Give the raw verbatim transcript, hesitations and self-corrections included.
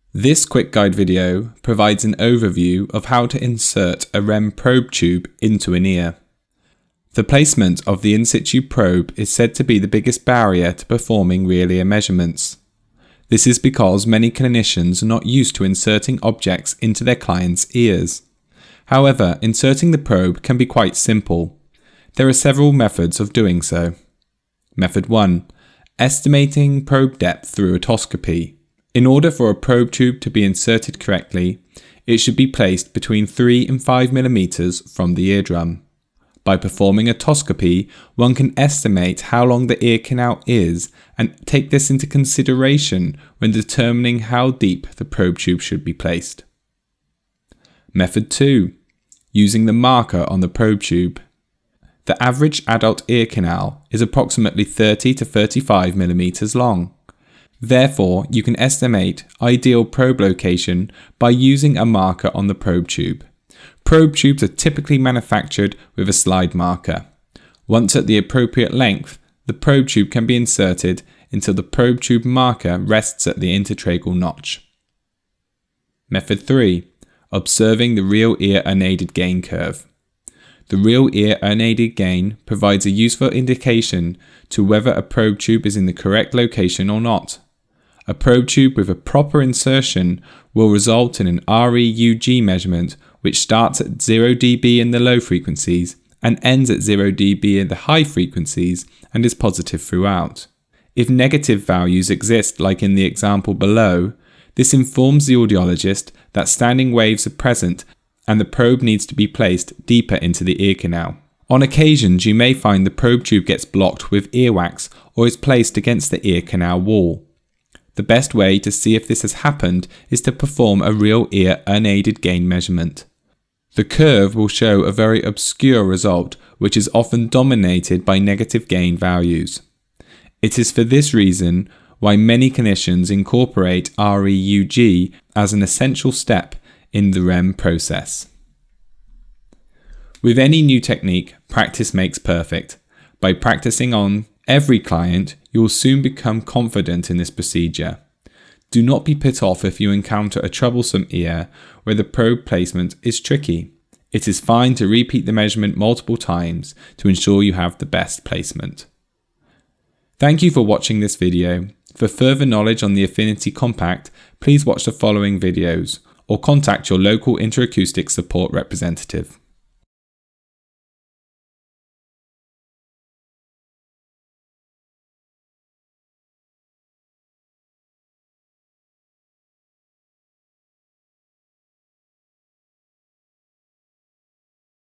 This quick guide video provides an overview of how to insert a R E M probe tube into an ear. The placement of the in situ probe is said to be the biggest barrier to performing real ear measurements. This is because many clinicians are not used to inserting objects into their clients' ears. However, inserting the probe can be quite simple. There are several methods of doing so. Method one. Estimating probe depth through otoscopy. In order for a probe tube to be inserted correctly, it should be placed between three and five millimeters from the eardrum. By performing otoscopy, one can estimate how long the ear canal is and take this into consideration when determining how deep the probe tube should be placed. Method two. Using the marker on the probe tube. The average adult ear canal is approximately thirty to thirty-five millimeters long. Therefore, you can estimate ideal probe location by using a marker on the probe tube. Probe tubes are typically manufactured with a slide marker. Once at the appropriate length, the probe tube can be inserted until the probe tube marker rests at the intertracheal notch. Method three. Observing the real ear unaided gain curve. The real ear unaided gain provides a useful indication to whether a probe tube is in the correct location or not. A probe tube with a proper insertion will result in an R E U G measurement which starts at zero D B in the low frequencies and ends at zero D B in the high frequencies and is positive throughout. If negative values exist like in the example below, this informs the audiologist that standing waves are present and the probe needs to be placed deeper into the ear canal. On occasions, you may find the probe tube gets blocked with earwax or is placed against the ear canal wall. The best way to see if this has happened is to perform a real ear unaided gain measurement. The curve will show a very obscure result, which is often dominated by negative gain values. It is for this reason why many clinicians incorporate R E U G as an essential step in the R E M process. With any new technique, practice makes perfect. By practicing on every client, you will soon become confident in this procedure. Do not be put off if you encounter a troublesome ear where the probe placement is tricky. It is fine to repeat the measurement multiple times to ensure you have the best placement. Thank you for watching this video. For further knowledge on the Affinity Compact, please watch the following videos or contact your local Interacoustics support representative.